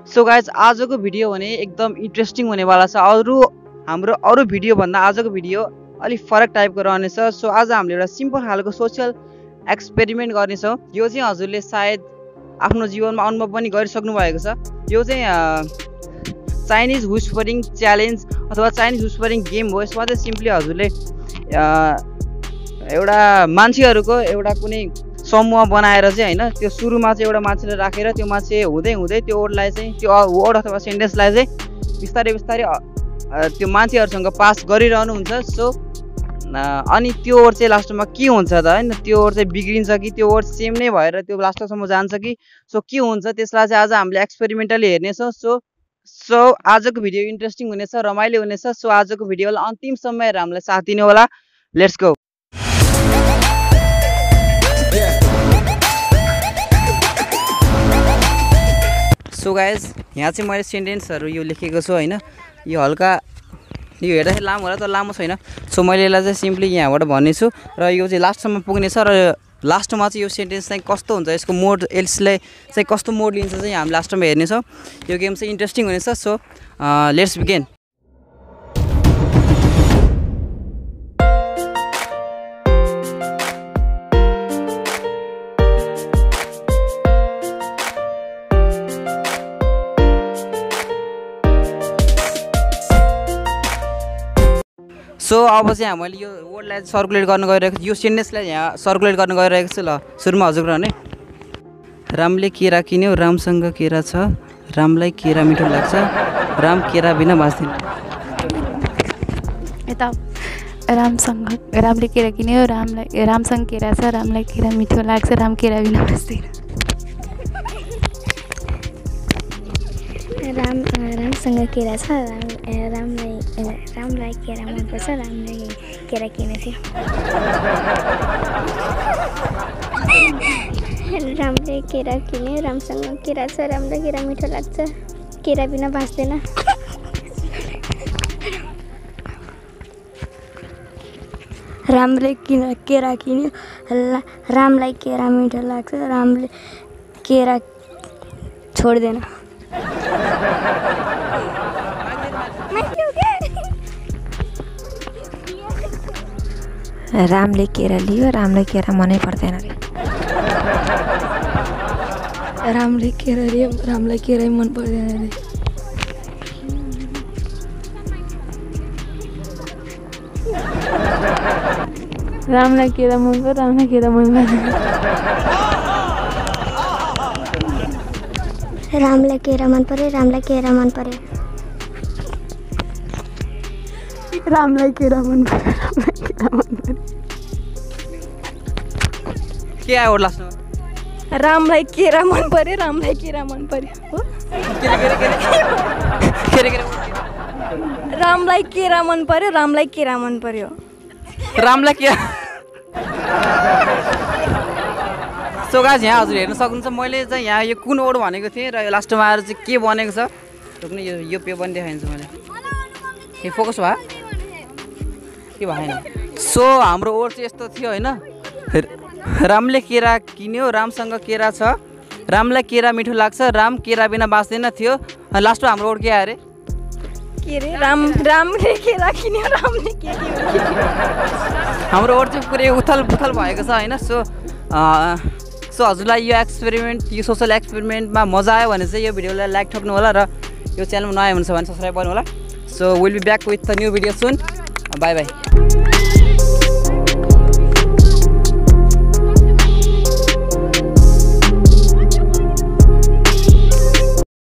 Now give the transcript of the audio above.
So guys आजको video भने एकदम इन्ट्रेस्टिङ हुनेवाला छ। हाम्रो अरू भिडियो भन्दा आजको भिडियो अलिक फरक टाइपको रहनेछ। सो आज हामीले एउटा सिम्पल खालको सोसियल एक्सपेरिमेन्ट गर्नेछौँ। यो चाहिँ हजुरले सायद आफ्नो जीवनमा अनुभव पनि गरिसक्नु भएको छ। यो चाहिँ चाइनिज हुस्परिङ च्यालेन्ज अथवा चाइनिज हुस्परिङ गेम हो। यसमा चाहिँ सिम्पली हजुरले एउटा मान्छेहरूको एउटा कुनै समूह बनाएर चाहिँ होइन, त्यो सुरुमा चाहिँ एउटा मान्छेलाई राखेर त्यो मान्छे हुँदै हुँदै त्यो वर्डलाई चाहिँ त्यो वर्ड अथवा सेन्टेन्सलाई चाहिँ बिस्तारै बिस्तारै त्यो मान्छेहरूसँग पास गरिरहनु हुन्छ। सो अनि त्यो वर्ड चाहिँ लास्टमा के हुन्छ त होइन, त्यो वर्ड चाहिँ बिग्रिन्छ कि त्यो वर्ड सेम नै भएर त्यो लास्टसम्म जान्छ कि सो के हुन्छ, त्यसलाई चाहिँ आज हामीले एक्सपेरिमेन्टली हेर्नेछौँ। सो आजको भिडियो इन्ट्रेस्टिङ हुनेछ, रमाइलो हुनेछ। सो आजको भिडियोलाई अन्तिमसम्म हेरेर हामीलाई साथ दिनु होला। Let's go. सो गाइज यहाँ चाहिँ मैले सेन्टेन्सहरू यो लेखेको छु होइन। यो हल्का यो हेर्दाखेरि लामो होला तर लामो छैन। सो मैले यसलाई चाहिँ सिम्पली यहाँबाट भन्नेछु र यो चाहिँ लास्टसम्म पुग्नेछ र लास्टमा चाहिँ यो सेन्टेन्स चाहिँ कस्तो हुन्छ, यसको मोड एल्सलाई चाहिँ कस्तो मोड लिन्छ चाहिँ हामी लास्टमा हेर्नेछौँ। यो गेम चाहिँ इन्ट्रेस्टिङ हुनेछ। So let's begin. सो अब चाहिँ मैले यो वर्डलाई सर्कुलेट गर्न गइरहेको छु, यो सेन्टेन्सलाई यहाँ सर्कुलेट गर्न गइरहेको छु। ल सुरुमा हजुर भने रामले केरा किन्यो, रामसँग केरा छ, रामलाई केरा मिठो लाग्छ, राम केरा बिना बाँच्दैन। यता रामले केरा किन्यो, रामसँग केरा छ, रामलाई केरा मिठो लाग्छ, राम केरा बिना बाँच्दैन। रामसँग केरा छ, रामलाई केरा मनपर्छ, रामले केरा किनेको थियो। रामले केरा किन्यो, रामसँग केरा छ, रामलाई केरा मिठो लाग्छ, केरा बिना बाँच्दैन। रामले केरा किन्यो, रामलाई केरा मिठो लाग्छ, रामले केरा छोड्दैन। रामले केरा लियो, रामलाई केरा मनै पर्दैन रे। रामले केरा लियो, रामलाई केरा मन पर्दैन रे। रामलाई केरा मन पर्यो, रामलाई केरा मन पर्दैन। रामलाई केरा मन पर्यो, रामलाई केरा मन पर्यो। रामलाई केरा मन पर्यो, रामलाई केरा मन पर्यो। के आयो लास्टमा? रामलाई केरा मन पर्यो, रामलाई केरा मन पर्यो। रामलाई केरा मन पर्यो, रामलाई केरा मन पर्यो। रामलाई के सो गाइस यहाँ हजुर हेर्न सक्नुहुन्छ मैले चाहिँ यहाँ यो कुन वर्ड भनेको थिएँ र यो लास्टमा आएर चाहिँ के बनेको छ। रोक्नु यो पे पनि देखाइन्छ मैले। यो फोकस भयो के भएन। सो हाम्रो वर्ड चाहिँ यस्तो थियो होइन। रामले केरा किन्यो, रामसँग केरा छ, रामलाई केरा मिठो लाग्छ, राम केरा बिना बाँच्दैन थियो। लास्टमा हाम्रो वर्ड के आयो अरे? के अरे? रामले केरा किन्यो, रामले के हाम्रो वर्ड चाहिँ पुरै उथल पुथल भएको छ होइन। सो हजुरलाई यो एक्सपेरिमेन्ट, यो सोसल एक्सपेरिमेन्टमा मजा आयो भने चाहिँ यो भिडियोलाई लाइक ठक्नु होला र यो च्यानलमा नयाँ हुनुहुन्छ भने सब्सक्राइब गर्नु होला। So will be back with the new video soon. Bye by.